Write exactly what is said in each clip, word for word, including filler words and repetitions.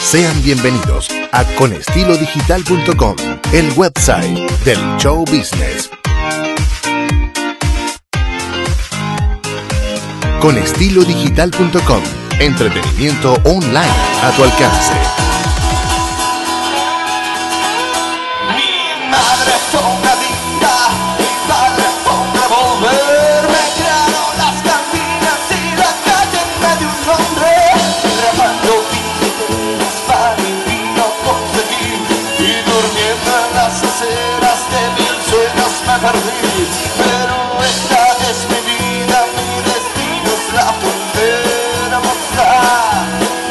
Sean bienvenidos a con estilo digital punto com, el website del show business. con estilo digital punto com, entretenimiento online a tu alcance. Mi madre fue una diva, mi padre fue un revólver. Me crearon las cantinas y la calle me dio un nombre. Grabando billetes para mi vino conseguir, y durmiendo en las aceras de mil sueños me perdí. Pero esta es mi vida, mi destino es la frontera mostrar.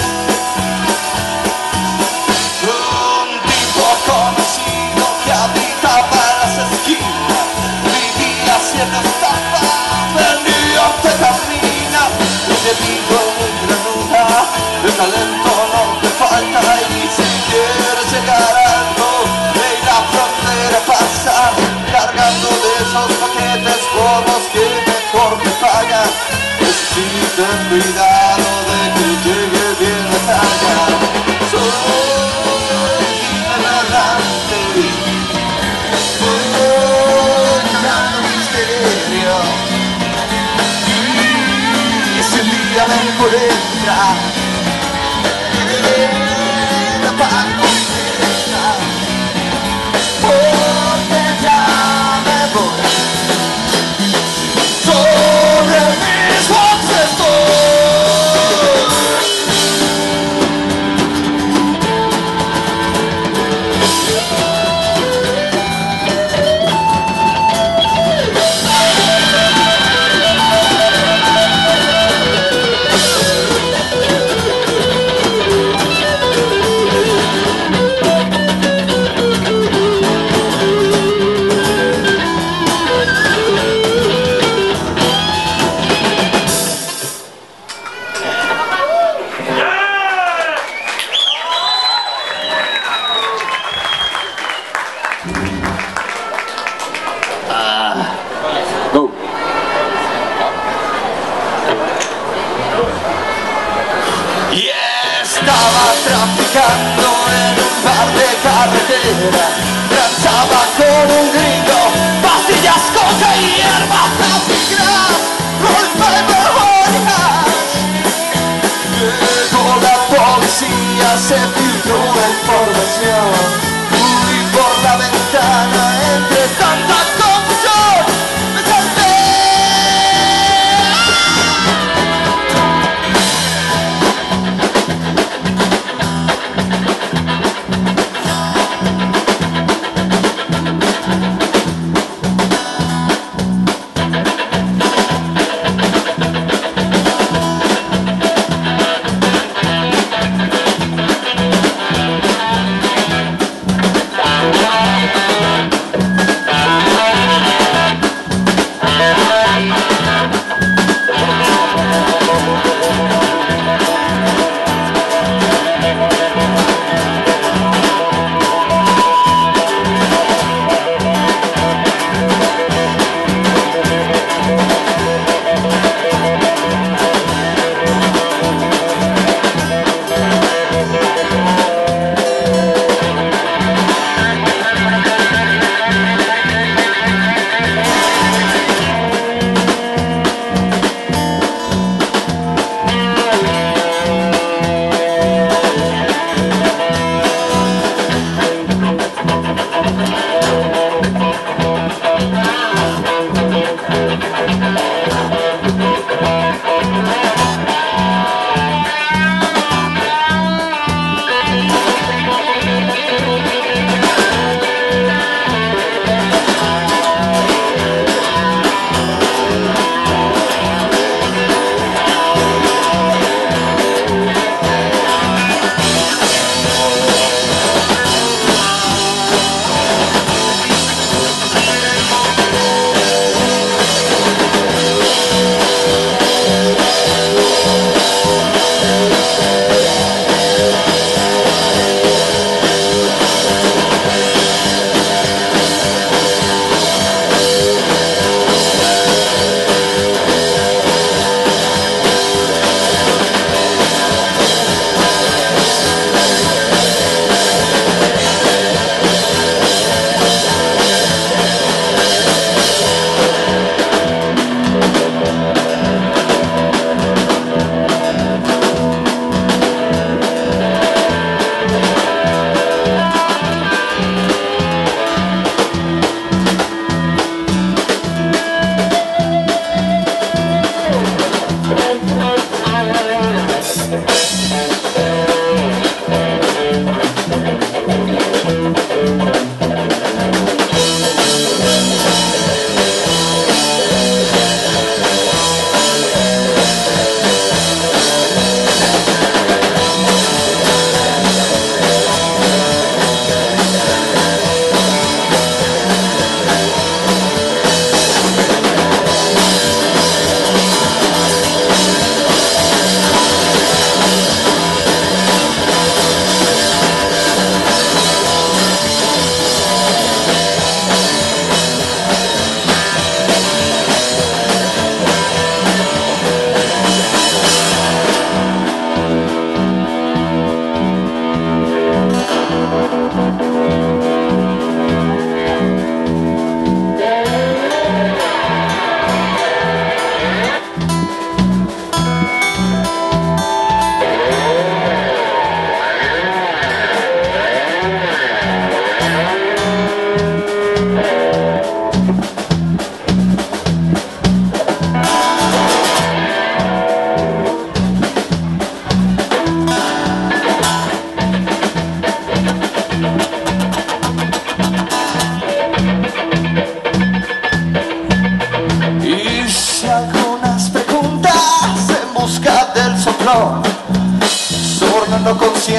Un tipo conocido que habitaba en las esquinas, vivía haciendo estafas, vendía anfetamina. Y debido a muy granuda, el talento no te falta. Y si quieres llegar a alto, de la frontera pasa, cargando de esos paquetes gordos que mejor te pagan. Pues sí, ten cuidado de que llegue bien la talla. Soy ignorante, voy creando misterio, y si un día me encuentras en la pancita, porque ya me voy. Sobre mis voces estoy. Go. Y estaba traficando en un bar de carretera, lanzaba con un gringo pastillas, coca y hierbas tráficas, roll paper, hojas. Llegó la policía, se filtró la información, huí por la ventana entre tanta confusión. Me salté.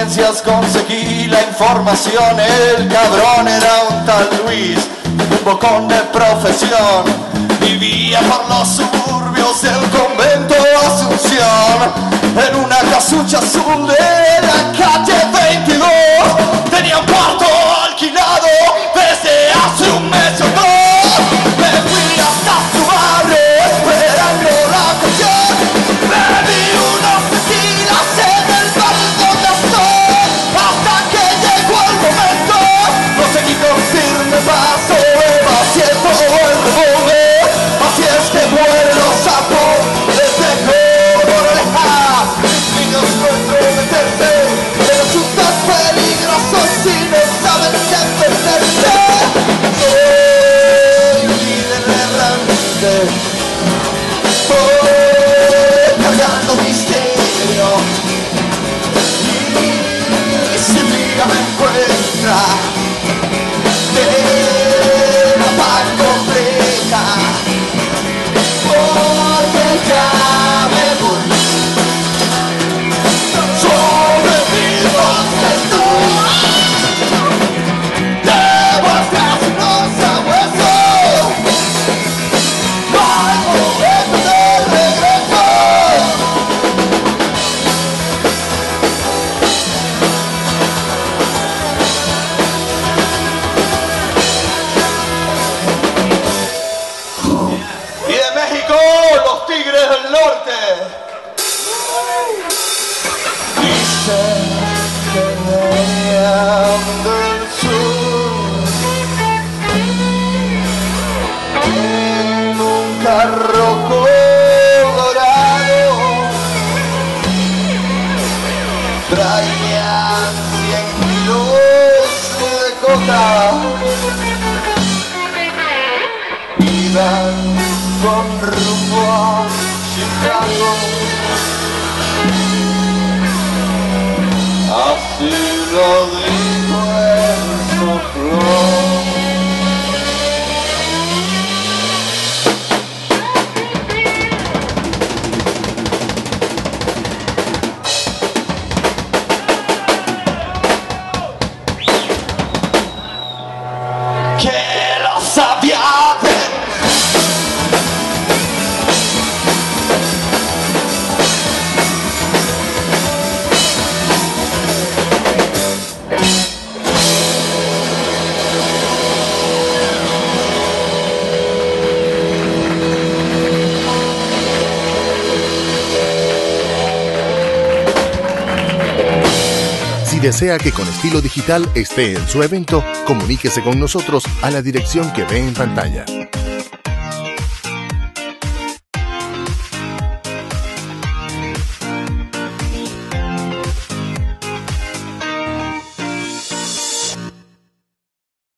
audiencias conseguí la información. El cabrón era un tal Luis, un bocón de profesión. Vivía por los suburbios del convento Asunción, en una casucha azul de la calle veintidós. Tenía un cuarto alquilado desde hace un mes o dos. Me fui hasta su barrio esperando la ocasión. Bebí unos tequilas en el bar donde estoy, hasta que llegó el momento. No seguí con firme paso, vacié todo el revólver. Así es que mueren los sapos, les dejo moraleja. Mis niños no entrometerse, pero chutas peligrosos si no saben defenderse. Soy un líder errante, voy cargando misterio, y si un día me encuentra de la paz completa, porque ya me voy. Sobrevivo estoy, llevo atrás unos sabuesos, no hay momento de regreso. Y de México, los Tigres del Norte. Dicen que venían del sur en un carro colorado. Traían cien kilos de coca. Iban con rumbo a Chicago. Así lo dijo el soplón. Que lo sabía de Si desea que Con Estilo Digital esté en su evento, comuníquese con nosotros a la dirección que ve en pantalla.